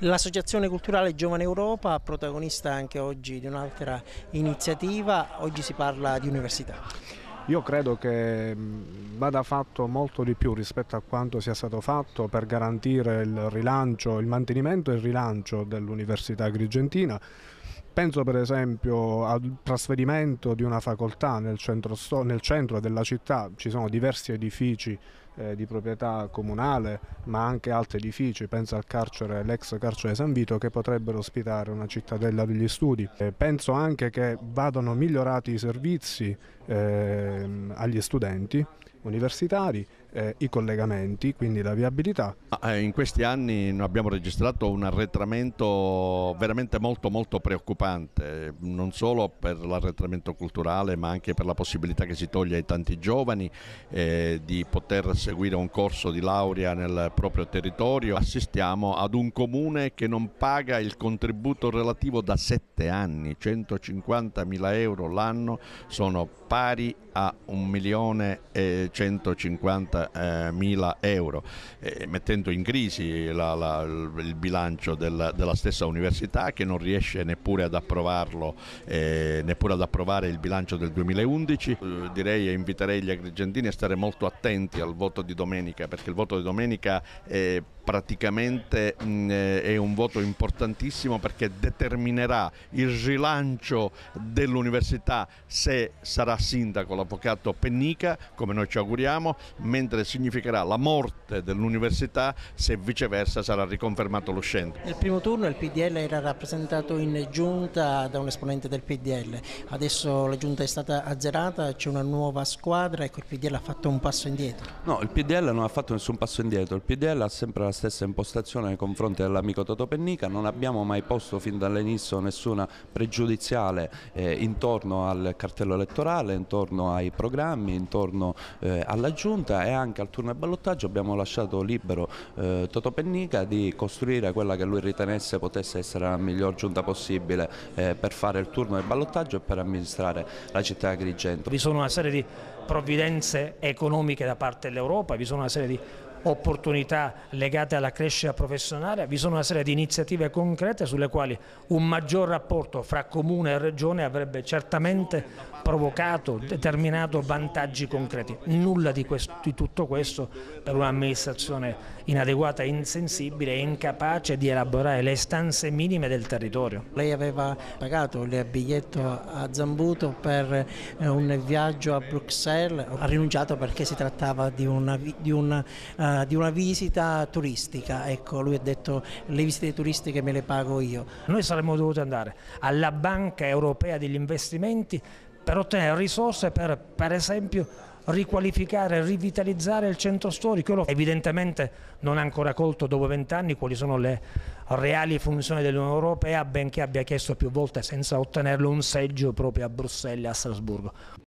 L'Associazione Culturale Giovane Europa, protagonista anche oggi di un'altra iniziativa, oggi si parla di università. Io credo che vada fatto molto di più rispetto a quanto sia stato fatto per garantire il rilancio, il mantenimento e il rilancio dell'Università Agrigentina. Penso per esempio al trasferimento di una facoltà nel centro della città. Ci sono diversi edifici di proprietà comunale, ma anche altri edifici, penso al carcere, l'ex carcere San Vito, che potrebbero ospitare una cittadella degli studi. Penso anche che vadano migliorati i servizi agli studenti universitari, i collegamenti, quindi la viabilità. In questi anni abbiamo registrato un arretramento veramente molto preoccupante, non solo per l'arretramento culturale ma anche per la possibilità che si toglie ai tanti giovani di poter seguire un corso di laurea nel proprio territorio. Assistiamo ad un comune che non paga il contributo relativo da 7 anni, 150.000 euro l'anno sono pari a 1.150.000 euro, mettendo in crisi il bilancio della stessa università, che non riesce neppure ad approvarlo, neppure ad approvare il bilancio del 2011. Direi e inviterei gli agrigentini a stare molto attenti al voto di domenica, perché il voto di domenica praticamente è un voto importantissimo, perché determinerà il rilancio dell'università se sarà sindaco l'avvocato Pennica, come noi ci auguriamo, mentre significherà la morte dell'università se viceversa sarà riconfermato l'uscente. Nel primo turno il PDL era rappresentato in giunta da un esponente del PDL, adesso la giunta è stata azzerata, c'è una nuova squadra, ecco, il PDL ha fatto un passo indietro. No, il PDL non ha fatto nessun passo indietro, il PDL ha sempre la stessa impostazione nei confronti dell'amico Toto Pennica, non abbiamo mai posto fin dall'inizio nessuna pregiudiziale intorno al cartello elettorale, intorno ai programmi, intorno alla giunta, e anche al turno e ballottaggio abbiamo lasciato libero Toto Pennica di costruire quella che lui ritenesse potesse essere la miglior giunta possibile per fare il turno e ballottaggio e per amministrare la città di Agrigento. Vi sono una serie di provvidenze economiche da parte dell'Europa, vi sono una serie di opportunità legate alla crescita professionale, vi sono una serie di iniziative concrete sulle quali un maggior rapporto fra comune e regione avrebbe certamente provocato, determinato vantaggi concreti. Nulla di tutto questo per un'amministrazione inadeguata, insensibile e incapace di elaborare le istanze minime del territorio. Lei aveva pagato il biglietto a Zambuto per un viaggio a Bruxelles, ha rinunciato perché si trattava di una visita turistica. Ecco, lui ha detto: le visite turistiche me le pago io. Noi saremmo dovuti andare alla Banca Europea degli Investimenti per ottenere risorse per esempio riqualificare e rivitalizzare il centro storico. Evidentemente non ha ancora colto dopo 20 anni quali sono le reali funzioni dell'Unione Europea, benché abbia chiesto più volte senza ottenerlo un seggio proprio a Bruxelles e a Strasburgo.